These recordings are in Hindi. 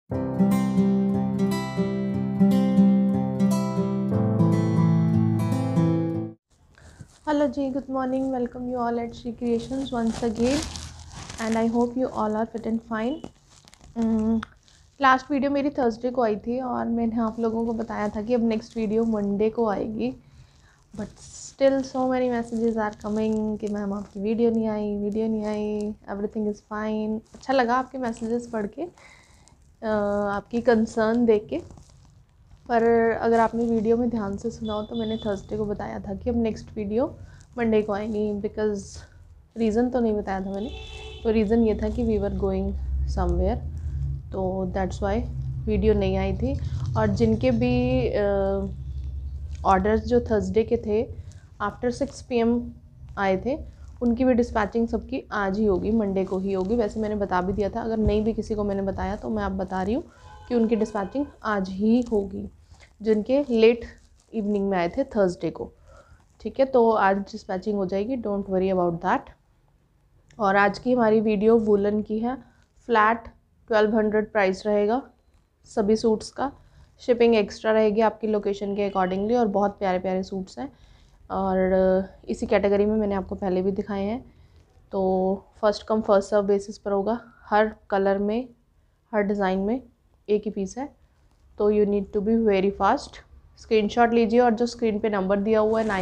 Hello Ji, good morning. Welcome you all at Shri Creations once again, and I hope you all are fit and fine. Last video मेरी थर्सडे को आई थी और मैंने आप लोगों को बताया था कि अब नेक्स्ट वीडियो मंडे को आएगी, but still so many messages are coming कि मैम आपकी वीडियो नहीं आई, एवरीथिंग इज़ फाइन. अच्छा लगा आपके मैसेजेस पढ़ के, आपकी कंसर्न देख के. पर अगर आपने वीडियो में ध्यान से सुना हो तो मैंने थर्सडे को बताया था कि अब नेक्स्ट वीडियो मंडे को आएगी. बिकॉज़ रीज़न तो नहीं बताया था मैंने, तो रीज़न ये था कि वी वर गोइंग समवेयर, तो दैट्स वाई वीडियो नहीं आई थी. और जिनके भी ऑर्डर्स जो थर्सडे के थे आफ्टर 6 PM आए थे, उनकी भी डिस्पैचिंग सबकी आज ही होगी, मंडे को ही होगी. वैसे मैंने बता भी दिया था, अगर नहीं भी किसी को मैंने बताया तो मैं आप बता रही हूँ कि उनकी डिस्पैचिंग आज ही होगी, जिनके लेट इवनिंग में आए थे थर्सडे को. ठीक है, तो आज डिस्पैचिंग हो जाएगी, डोंट वरी अबाउट दैट. और आज की हमारी वीडियो वूलन की है. फ्लैट 1200 प्राइस रहेगा सभी सूट्स का. शिपिंग एक्स्ट्रा रहेगी आपकी लोकेशन के अकॉर्डिंगली, और बहुत प्यारे प्यारे सूट्स हैं. और इसी कैटेगरी में मैंने आपको पहले भी दिखाए हैं. तो first come first serve basis पर होगा. हर कलर में, हर डिज़ाइन में एक ही पीस है, तो you need to be very fast. Screenshot लीजिए और जो स्क्रीन पे नंबर दिया हुआ है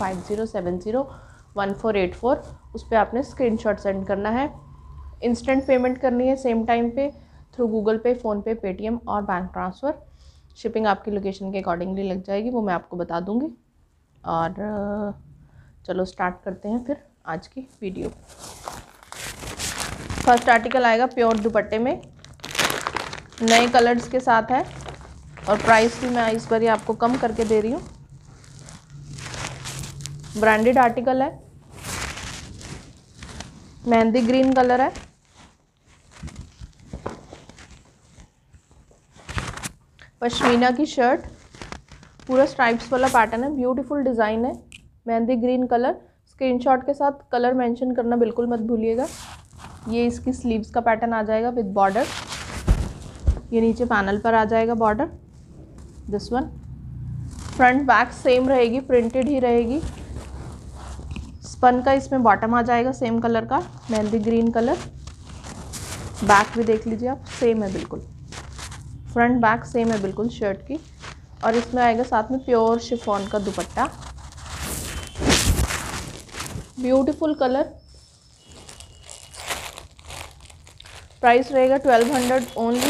9050701484, उस पर आपने स्क्रीनशॉट सेंड करना है. इंस्टेंट पेमेंट करनी है सेम टाइम पे through Google Pay, PhonePe, Paytm और बैंक ट्रांसफ़र. शिपिंग आपकी लोकेशन के अकॉर्डिंगली लग जाएगी, वो मैं आपको बता दूँगी. और चलो स्टार्ट करते हैं फिर आज की वीडियो. फर्स्ट आर्टिकल आएगा प्योर दुपट्टे में, नए कलर्स के साथ है, और प्राइस भी मैं इस बार ये आपको कम करके दे रही हूँ. ब्रांडेड आर्टिकल है, मेहंदी ग्रीन कलर है. पश्मीना की शर्ट, पूरा स्ट्राइप्स वाला पैटर्न है, ब्यूटीफुल डिज़ाइन है. मेहंदी ग्रीन कलर, स्क्रीनशॉट के साथ कलर मेंशन करना बिल्कुल मत भूलिएगा. ये इसकी स्लीव्स का पैटर्न आ जाएगा विद बॉर्डर. ये नीचे पैनल पर आ जाएगा border, this one. Front back same रहेगी, प्रिंटेड ही रहेगी. स्पन का इसमें बॉटम आ जाएगा सेम कलर का, मेहंदी ग्रीन कलर. बैक भी देख लीजिए आप, सेम है बिल्कुल. फ्रंट बैक सेम है बिल्कुल शर्ट की. और इसमें आएगा साथ में प्योर शिफॉन का दुपट्टा, ब्यूटीफुल कलर. प्राइस रहेगा 1200 ओनली.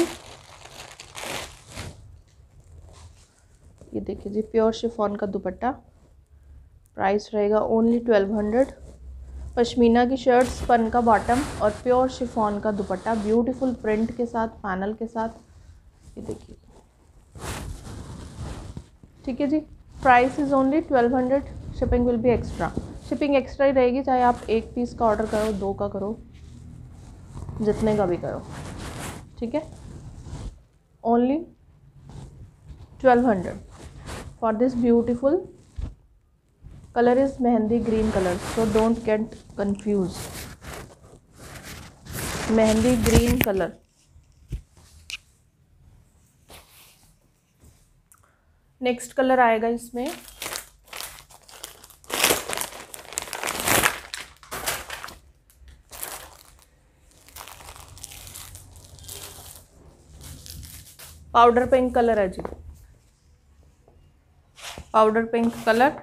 ये देखिए जी, प्योर शिफॉन का दुपट्टा, प्राइस रहेगा ओनली 1200. पश्मीना की शर्ट, स्पन का बॉटम और प्योर शिफॉन का दुपट्टा, ब्यूटीफुल प्रिंट के साथ, पैनल के साथ. ये देखिए, ठीक है जी. Price is only 1200. Shipping will be extra. Shipping extra ही रहेगी, चाहे आप एक पीस का ऑर्डर करो, 2 का करो, जितने का भी करो. ठीक है, only 1200 for this beautiful color is mehndi green color, so don't get confused. Mehndi green color. Next colour आएगा इसमें पाउडर पिंक कलर है जी. पाउडर पिंक कलर,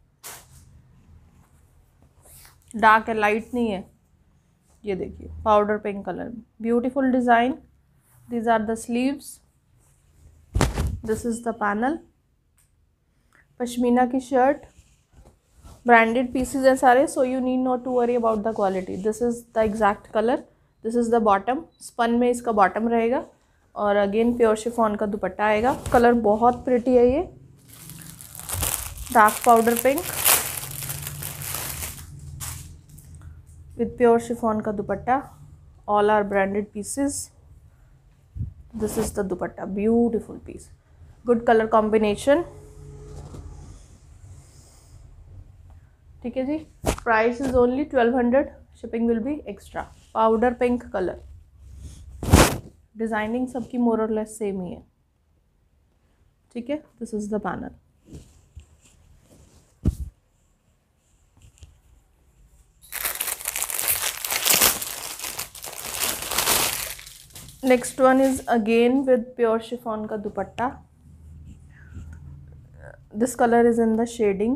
डार्क है, लाइट नहीं है. ये देखिए, पाउडर पिंक कलर में beautiful design. These are the sleeves, this is the panel. Pashmina की शर्ट, ब्रांडेड पीसेज हैं सारे, so you need not to worry about the quality. This is the exact colour, this is the bottom. Spun में इसका बॉटम रहेगा, और अगेन प्योर शिफॉन का दुपट्टा आएगा. कलर बहुत प्रिटी है ये, dark powder pink with pure chiffon का दुपट्टा. all are branded pieces. this is the dupatta, beautiful piece, good color combination. ठीक है जी. Price is only 1200. Shipping will be extra. Powder pink colour, designing सबकी मोर और लेस सेम ही है, ठीक है। This is the panel. Next one is again with pure chiffon का दुपट्टा। This colour is in the shading,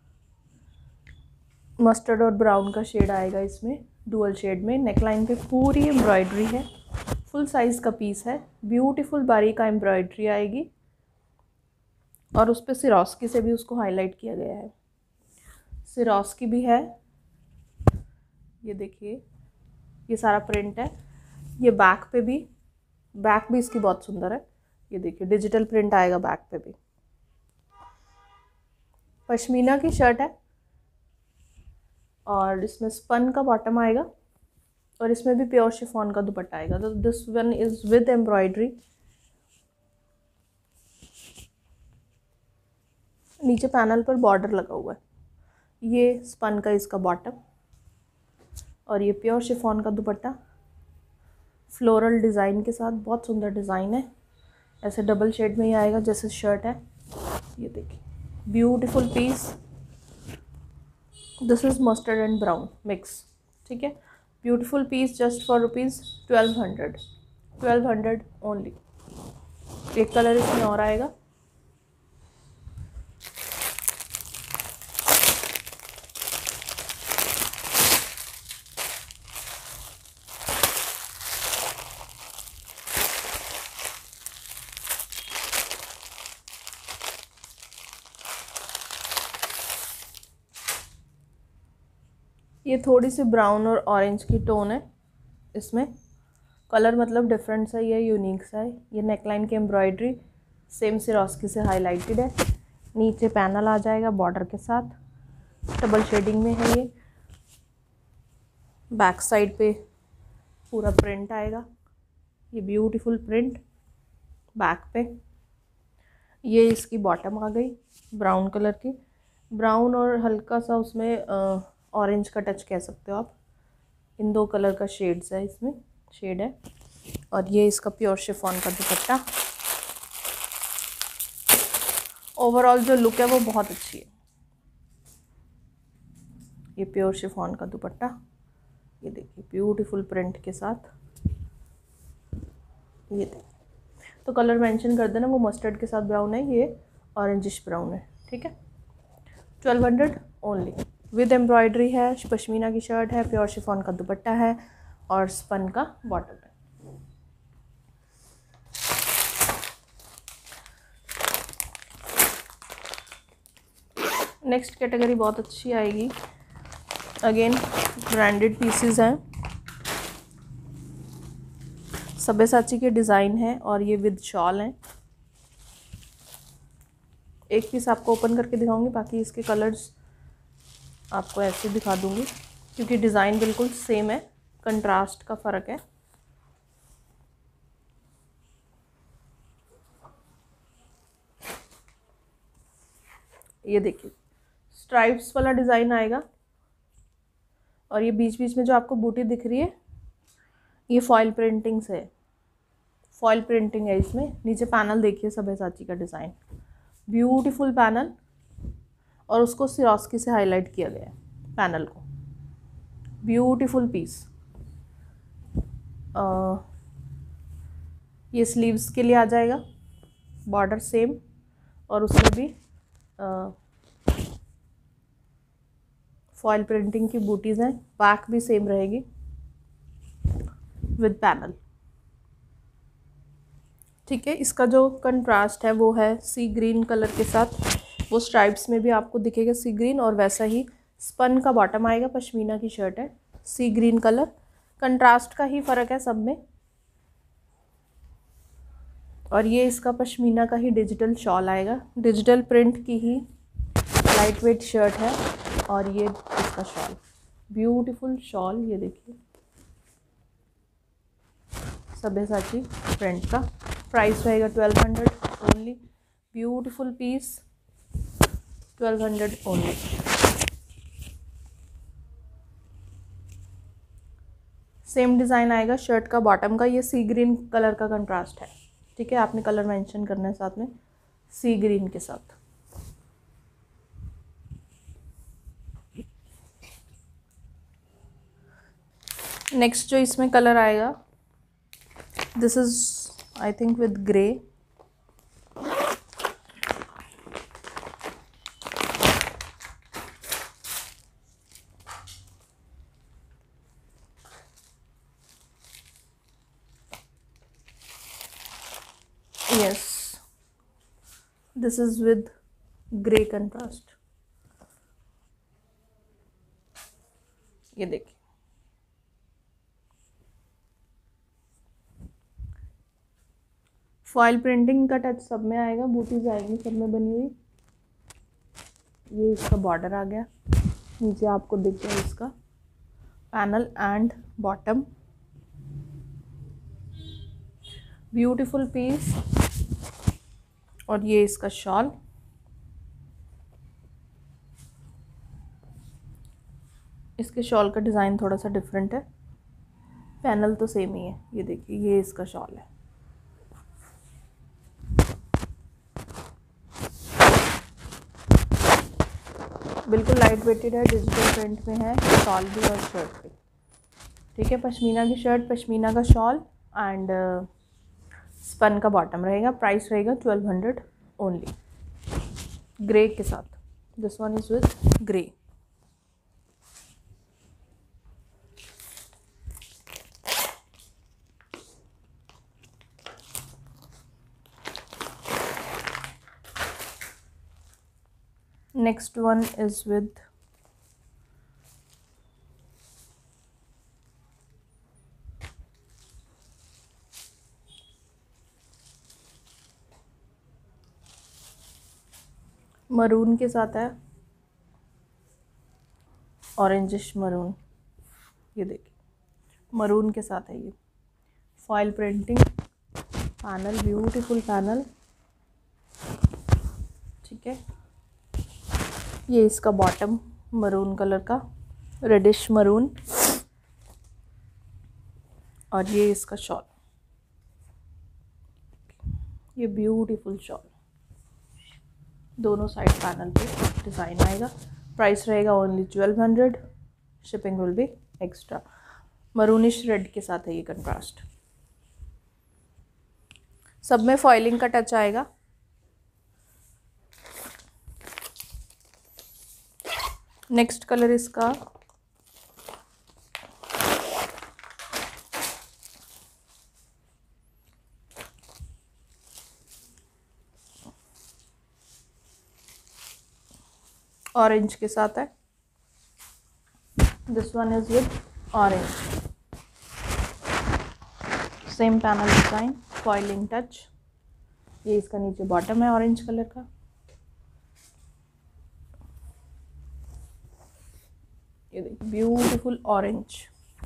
mustard और ब्राउन का शेड आएगा इसमें, डुअल शेड में। नेकलाइन पे पूरी एम्ब्रॉयडरी है, फुल साइज का पीस है, ब्यूटीफुल बारीक का एम्ब्रॉयडरी आएगी और उस पर सिरोस्की से भी उसको हाईलाइट किया गया है। सिरोस्की भी है, ये देखिए, ये सारा प्रिंट है। ये बैक पे भी, बैक भी इसकी बहुत सुंदर है, ये देखिए डिजिटल प्रिंट आएगा बैक पे भी। पश्मीना की शर्ट है और इसमें स्पन का बॉटम आएगा और इसमें भी प्योर शिफॉन का दुपट्टा आएगा। तो this one is with embroidery. नीचे पैनल पर बॉर्डर लगा हुआ है, ये स्पन का इसका बॉटम और ये प्योर शिफॉन का दुपट्टा फ्लोरल डिज़ाइन के साथ। बहुत सुंदर डिज़ाइन है, ऐसे डबल शेड में ही आएगा जैसे शर्ट है। ये देखिए beautiful piece. This is mustard and brown mix, ठीक है। ब्यूटीफुल पीस जस्ट फॉर ₹1200, 1200 ओनली। एक कलर इसमें और आएगा, ये थोड़ी सी ब्राउन और ऑरेंज की टोन है इसमें। कलर मतलब डिफरेंट सा, ये यूनिक सा है। ये नेकलाइन की एम्ब्रॉयडरी सेम सिरोस्की से हाईलाइटेड है। नीचे पैनल आ जाएगा बॉर्डर के साथ, डबल शेडिंग में है ये। बैक साइड पे पूरा प्रिंट आएगा, ये ब्यूटीफुल प्रिंट बैक पे। ये इसकी बॉटम आ गई ब्राउन कलर की, ब्राउन और हल्का सा उसमें ऑरेंज का टच कह सकते हो आप। इन दो कलर का शेड्स है, इसमें शेड है। और ये इसका प्योर शिफॉन का दुपट्टा। ओवरऑल जो लुक है वो बहुत अच्छी है। ये प्योर शिफॉन का दुपट्टा, ये देखिए ब्यूटीफुल प्रिंट के साथ। ये देखिए, तो कलर मेंशन कर देना, वो मस्टर्ड के साथ ब्राउन है, ये ऑरेंजिश ब्राउन है, ठीक है। 1200 ओनली, विद एम्ब्रॉयडरी है, पश्मीना की शर्ट है, प्योर शिफॉन का दुपट्टा है और स्पन का बॉटम है। नेक्स्ट कैटेगरी बहुत अच्छी आएगी, अगेन ब्रांडेड पीसेस हैं, सब्यसाची के डिज़ाइन है और ये विद शॉल है। एक पीस आपको ओपन करके दिखाऊंगी, बाकी इसके कलर्स आपको ऐसे दिखा दूंगी क्योंकि डिज़ाइन बिल्कुल सेम है, कंट्रास्ट का फ़र्क है। ये देखिए स्ट्राइप्स वाला डिज़ाइन आएगा और ये बीच बीच में जो आपको बूटी दिख रही है ये फॉइल प्रिंटिंग से है, फॉइल प्रिंटिंग है इसमें। नीचे पैनल देखिए सब्यसाची का डिज़ाइन, ब्यूटीफुल पैनल और उसको सिरोस्की से हाईलाइट किया गया है पैनल को। Beautiful piece. ये स्लीव्स के लिए आ जाएगा, बॉर्डर सेम और उसमें भी फॉइल प्रिंटिंग की बूटीज़ हैं। बैक भी सेम रहेगी विद पैनल, ठीक है। इसका जो कंट्रास्ट है वो है सी ग्रीन कलर के साथ, वो स्ट्राइप्स में भी आपको दिखेगा सी ग्रीन, और वैसा ही स्पन का बॉटम आएगा। पश्मीना की शर्ट है, सी ग्रीन कलर, कंट्रास्ट का ही फ़र्क है सब में। और ये इसका पश्मीना का ही डिजिटल शॉल आएगा, डिजिटल प्रिंट की ही लाइट वेट शर्ट है और ये इसका शॉल, ब्यूटीफुल शॉल। ये देखिए सब्यसाची प्रिंट का, प्राइस रहेगा 1200 only. Beautiful piece, 1200 only. Same design आएगा शर्ट का, बॉटम का। ये सी ग्रीन कलर का कंट्रास्ट है, ठीक है। आपने कलर मेंशन करना है साथ में, सी ग्रीन के साथ। नेक्स्ट जो इसमें कलर आएगा, this is I think with grey. Yes, this is with grey contrast। ये देखिए, फॉइल प्रिंटिंग का टच सब में आएगा, बूटीज आएंगी सब में बनी हुई। ये इसका बॉर्डर आ गया, नीचे आपको दिख गया इसका panel and bottom. Beautiful piece. और ये इसका शॉल। इसके शॉल का डिज़ाइन थोड़ा सा डिफरेंट है, पैनल तो सेम ही है। ये देखिए, ये इसका शॉल है। बिल्कुल लाइट वेटेड है, डिजिटल प्रिंट में है, शॉल भी और शर्ट भी, ठीक है। पश्मीना की शर्ट, पश्मीना का शॉल एंड स्पन का बॉटम रहेगा। प्राइस रहेगा 1200 ओनली, ग्रे के साथ। This one is with grey. Next one is with maroon के साथ है, ऑरेंजिश मरून। ये देखिए, मरून के साथ है ये। Foil printing panel, beautiful panel, ठीक है। ये इसका बॉटम मरून कलर का, रेडिश मरून। और ये इसका शॉल, ये ब्यूटीफुल शॉल। दोनों साइड पैनल पे डिज़ाइन आएगा। प्राइस रहेगा only 1200। Shipping will be extra. Maroonish red के साथ है ये कंट्रास्ट। सब में फॉइलिंग का टच आएगा। नेक्स्ट कलर इसका ऑरेंज के साथ है। This one is with orange. Same panel design, foiling touch. ये इसका नीचे बॉटम है ऑरेंज कलर का। ये देखिए, ब्यूटीफुल ऑरेंज।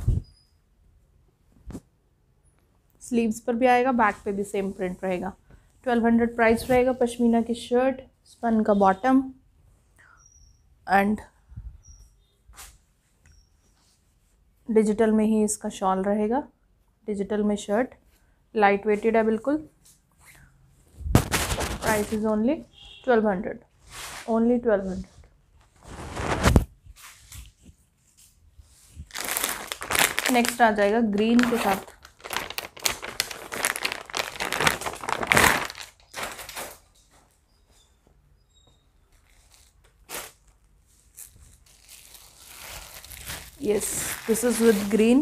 स्लीव्स पर भी आएगा, बैक पे भी सेम प्रिंट रहेगा। 1200 प्राइस रहेगा। पश्मीना की शर्ट, स्पन का बॉटम एंड डिजिटल में ही इसका शॉल रहेगा। डिजिटल में शर्ट, लाइट वेटेड है बिल्कुल। Price is only 1200, only 1200। Next आ जाएगा ग्रीन के साथ। Yes, this is with green।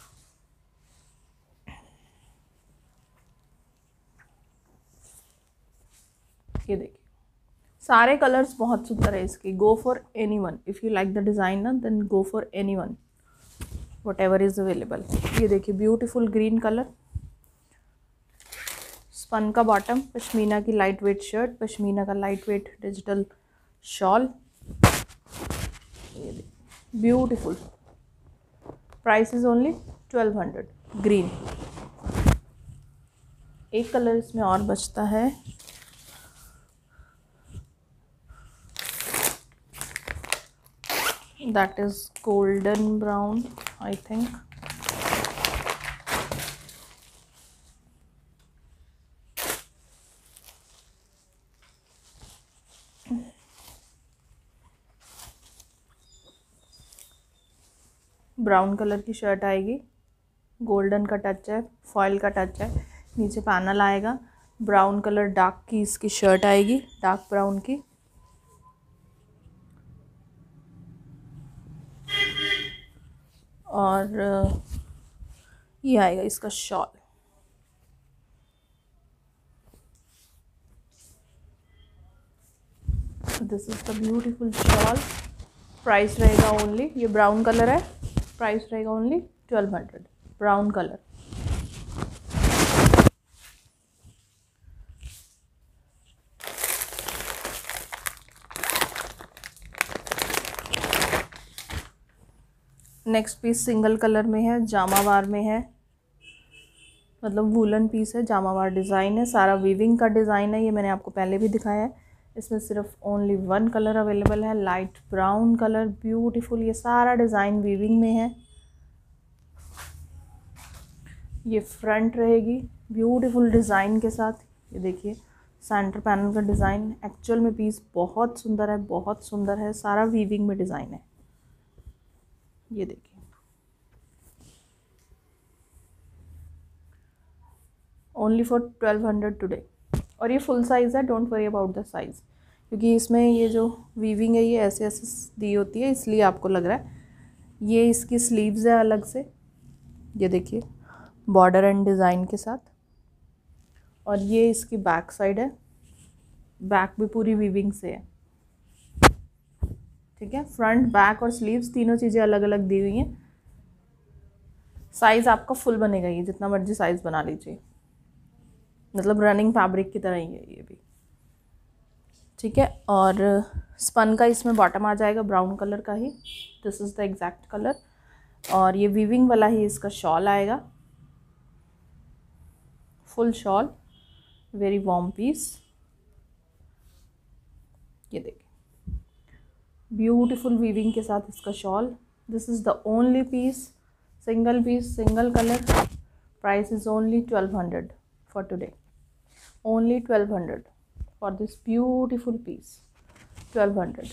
ये देखिए, सारे कलर्स बहुत सुंदर है इसके। Go for any one, if you like the design ना, then go for any one, whatever is available. ये देखिए, ब्यूटीफुल ग्रीन कलर। स्पन का बॉटम, पश्मीना की लाइट वेट शर्ट, पश्मीना का लाइट वेट डिजिटल शॉल। ये देखिए, beautiful. Price is only 1200। Green. एक कलर इसमें और बचता है, that is golden brown I think. Brown colour की शर्ट आएगी, गोल्डन का टच है, फॉयल का टच है, नीचे पैनल आएगा, ब्राउन कलर डार्क की इसकी शर्ट आएगी, डार्क ब्राउन की, और ये आएगा इसका shawl. This is the beautiful shawl. Price रहेगा ओनली, ये ब्राउन कलर है, प्राइस रहेगा only 1200, brown colour. Next piece single colour में है, जामावार में है, मतलब वूलन पीस है, जामावार डिज़ाइन है, सारा वीविंग का डिज़ाइन है, ये मैंने आपको पहले भी दिखाया है। इसमें सिर्फ ओनली वन कलर अवेलेबल है, लाइट ब्राउन कलर, ब्यूटीफुल। ये सारा डिज़ाइन वीविंग में है। ये फ्रंट रहेगी ब्यूटीफुल डिज़ाइन के साथ। ये देखिए सेंटर पैनल का डिज़ाइन, एक्चुअल में पीस बहुत सुंदर है, बहुत सुंदर है, सारा वीविंग में डिज़ाइन है। ये देखिए ओनली फॉर 1200 टुडे। और ये फुल साइज़ है, don't worry about the size, क्योंकि इसमें ये जो वीविंग है ये ऐसे ऐसे दी होती है, इसलिए आपको लग रहा है। ये इसकी स्लीव्स है अलग से, ये देखिए बॉर्डर एंड डिज़ाइन के साथ, और ये इसकी बैक साइड है, बैक भी पूरी वीविंग से है, ठीक है। फ्रंट बैक और स्लीव्स तीनों चीज़ें अलग अलग दी हुई हैं। साइज़ आपका फुल बनेगा, ये जितना मर्जी साइज़ बना लीजिए, मतलब रनिंग फैब्रिक की तरह ही है ये भी, ठीक है। और स्पन का इसमें बॉटम आ जाएगा ब्राउन कलर का ही, this is the exact colour. और ये वीविंग वाला ही इसका शॉल आएगा, full shawl, very warm piece. ये देखिए ब्यूटीफुल वीविंग के साथ इसका shawl. This is the only piece, single piece, single colour. Price is only 1200 for today, only 1200 for this beautiful piece, 1200।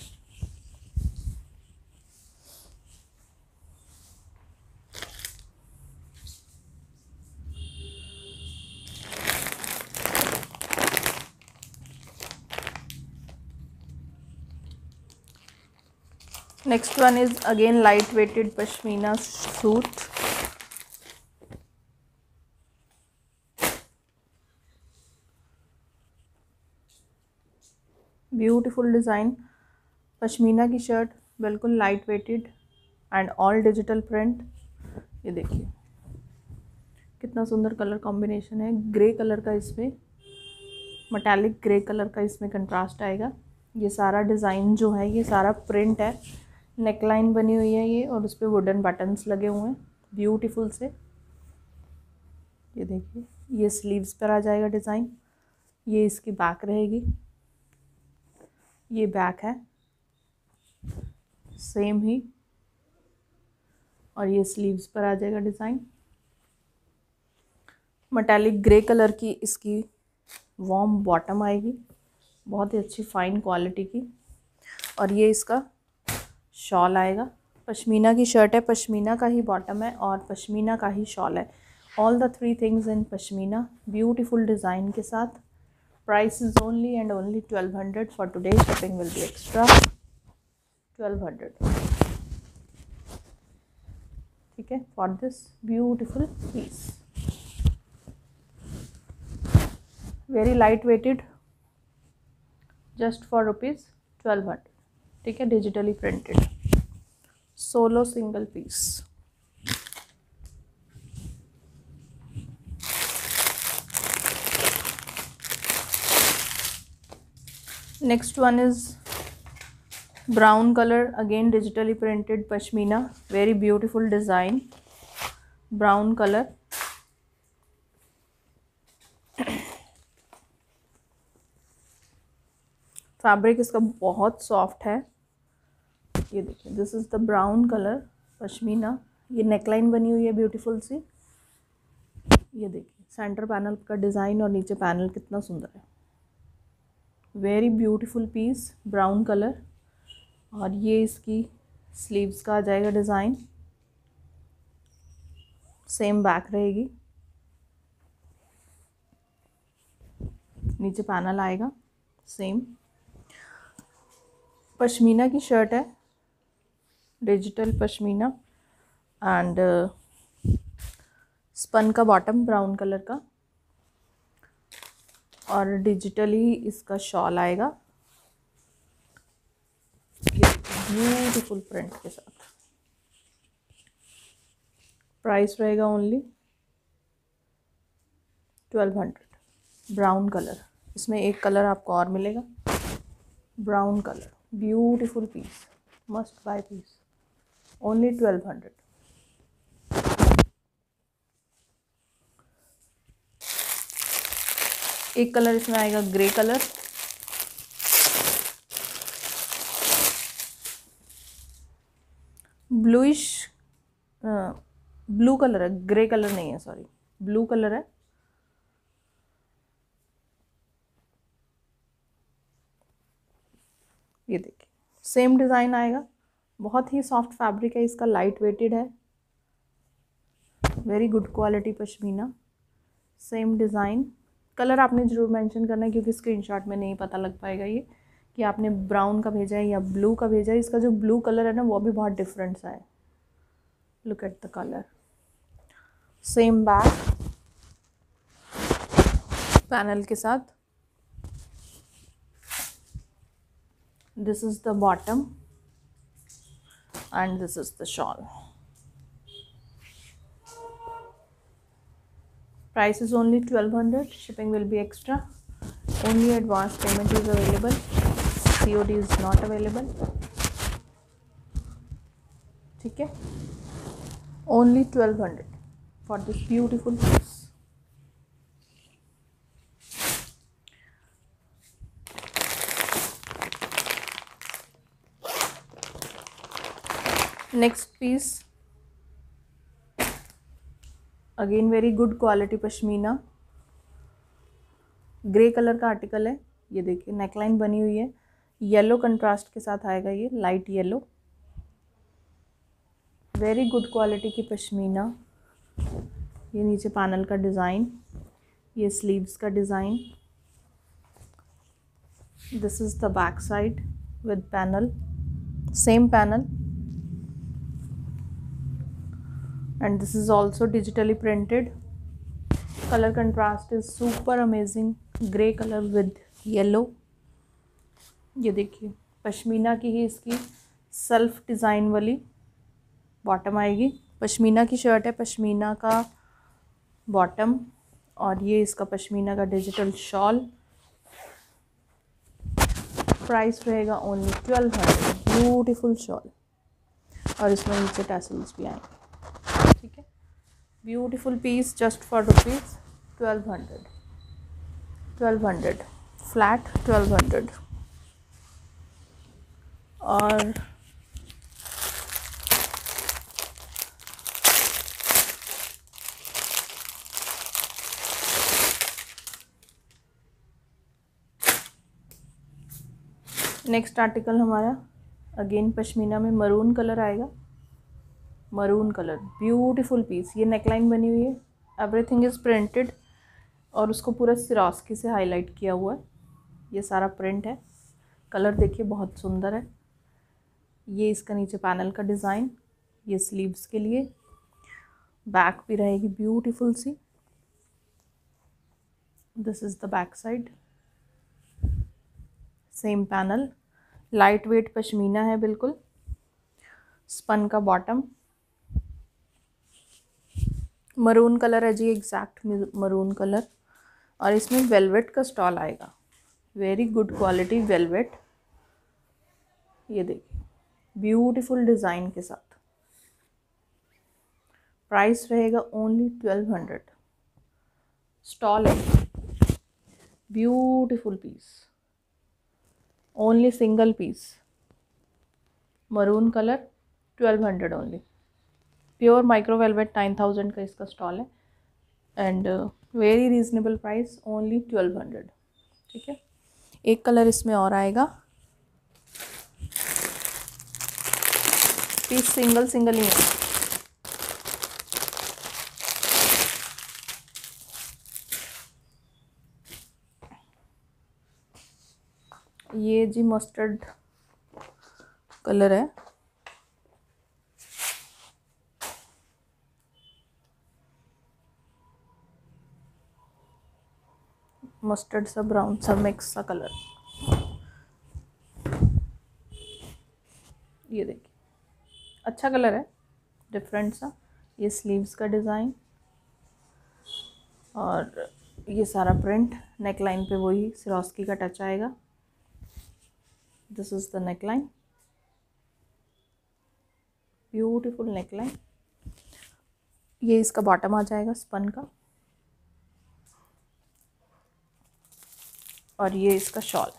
next one is again light weighted pashmina suit, beautiful design, pashmina की शर्ट, बिल्कुल light weighted and all digital print. ये देखिए कितना सुंदर कलर कॉम्बिनेशन है, ग्रे कलर का, इसमें मेटालिक ग्रे कलर का इसमें कंट्रास्ट आएगा। ये सारा डिज़ाइन जो है ये सारा प्रिंट है, नेकलाइन बनी हुई है ये, और उस पर वुडन बटन्स लगे हुए हैं ब्यूटीफुल से। ये देखिए ये स्लीव्स पर आ जाएगा डिज़ाइन, ये इसकी बैक रहेगी, ये बैक है सेम ही, और ये स्लीव्स पर आ जाएगा डिज़ाइन। मेटालिक ग्रे कलर की इसकी वार्म बॉटम आएगी, बहुत ही अच्छी फाइन क्वालिटी की, और ये इसका शॉल आएगा। पश्मीना की शर्ट है, पश्मीना का ही बॉटम है और पश्मीना का ही शॉल है, all the three things in pashmina, beautiful design के साथ। Price is only and only 1200 for today, shipping will be extra, 1200, ठीक है, for this beautiful piece. Very light weighted, just for ₹1200, ठीक है, digitally printed, solo single piece. Next one is brown colour, again digitally printed pashmina, very beautiful design, brown colour. Fabric इसका बहुत सॉफ्ट है, ये देखिए this is the brown colour pashmina. ये नेकलाइन बनी हुई है ब्यूटीफुल सी, ये देखिए सेंटर पैनल का डिज़ाइन और नीचे पैनल कितना सुंदर है, very beautiful piece, brown colour. और ये इसकी स्लीव्स का आ जाएगा डिज़ाइन, सेम बैक रहेगी, नीचे पैनल आएगा सेम। पश्मीना की शर्ट है, डिजिटल पश्मीना, एंड स्पन का बॉटम ब्राउन कलर का, और डिजिटली इसका शॉल आएगा ये ब्यूटीफुल प्रिंट के साथ। प्राइस रहेगा ओनली 1200। ब्राउन कलर, इसमें एक कलर आपको और मिलेगा, brown colour, beautiful piece, must buy piece, only 1200। एक कलर इसमें आएगा grey colour, bluish blue colour है, ग्रे कलर नहीं है, सॉरी ब्लू कलर है। ये देखिए सेम डिज़ाइन आएगा, बहुत ही सॉफ्ट फैब्रिक है इसका, लाइट वेटेड है, very good quality pashmina. Same design, colour आपने ज़रूर मेंशन करना है क्योंकि स्क्रीनशॉट में नहीं पता लग पाएगा ये कि आपने ब्राउन का भेजा है या ब्लू का भेजा है। इसका जो ब्लू कलर है ना वो भी बहुत डिफरेंट सा है, look at the colour. Same back panel के साथ, this is the bottom and this is the shawl. Price is only 1200. Shipping will be extra. Only advance payment is available. COD is not available. ठीक है, only 1200 for this beautiful piece. Next piece, again very good quality pashmina, grey colour का आर्टिकल है। ये देखिए नेकलाइन बनी हुई है, येलो कंट्रास्ट के साथ आएगा, ये light yellow, very good quality की पश्मीना। ये नीचे पैनल का डिज़ाइन, ये स्लीव्स का design, this is the back side with panel, same panel, and this is also digitally printed. Color contrast is super amazing, grey color with yellow. ये देखिए पश्मीना की ही इसकी सेल्फ डिज़ाइन वाली बॉटम आएगी। पश्मीना की शर्ट है, पश्मीना का बॉटम, और ये इसका पश्मीना का डिजिटल शॉल। प्राइस रहेगा ओनली 1200। ब्यूटीफुल शॉल, और इसमें नीचे टैसल्स भी आएंगे। ठीक है, beautiful piece just for rupees 1200। 1200 flat 1200। और नेक्स्ट आर्टिकल हमारा अगेन पश्मीना में मरून कलर आएगा, मरून कलर, ब्यूटीफुल पीस। ये नेकलाइन बनी हुई है, एवरीथिंग इज़ प्रिंटेड, और उसको पूरा सिरोस्की से हाईलाइट किया हुआ है। ये सारा प्रिंट है, कलर देखिए बहुत सुंदर है। ये इसका नीचे पैनल का डिज़ाइन, ये स्लीव्स के लिए, बैक भी रहेगी ब्यूटीफुल सी, this is the back side, same panel, light weight pashmina है बिल्कुल, स्पन का बॉटम, मरून कलर है जी, एग्जैक्ट मरून कलर, और इसमें वेलवेट का स्टॉल आएगा, वेरी गुड क्वालिटी वेलवेट। ये देखिए ब्यूटीफुल डिज़ाइन के साथ। प्राइस रहेगा ओनली 1200। स्टॉल है, beautiful piece, only single piece, maroon colour, 1200 only. Pure micro velvet 9000 का इसका स्टॉल है, and very reasonable price, only 1200। ठीक है, एक कलर इसमें और आएगा, पीस सिंगल सिंगल ही है। ये जी मस्टर्ड कलर है, मस्टर्ड सा ब्राउन सा मिक्स सा कलर। ये देखिए अच्छा कलर है, डिफरेंट सा। ये स्लीव्स का डिज़ाइन और ये सारा प्रिंट। नेक लाइन पे वही सिरोस्की का टच आएगा। This is the neck line, beautiful neck line. ये इसका बॉटम आ जाएगा स्पन का, और ये इसका शॉल।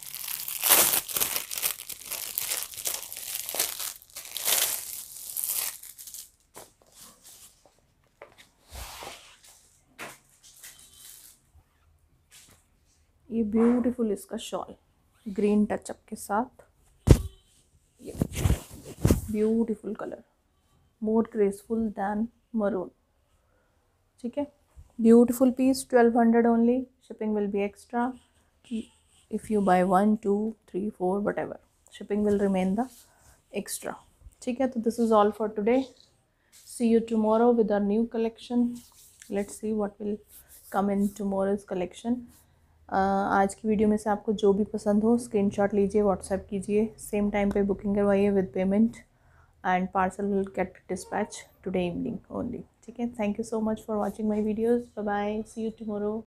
ये ब्यूटीफुल इसका शॉल ग्रीन टचअप के साथ। ये beautiful colour, more graceful than maroon. ठीक है, beautiful piece, 1200 only. Shipping will be extra if you buy 1 2 3 4 whatever, shipping will remain the extra. ठीक है, तो this is all for today. See you tomorrow with our new collection. Let's see what will come in tomorrow's collection. आज की वीडियो में से आपको जो भी पसंद हो स्क्रीनशॉट लीजिए, व्हाट्सएप कीजिए, सेम टाइम पे बुकिंग करवाइए with payment, and parcel will get dispatch today evening only. ठीक है, thank you so much for watching my videos. Bye bye, see you tomorrow.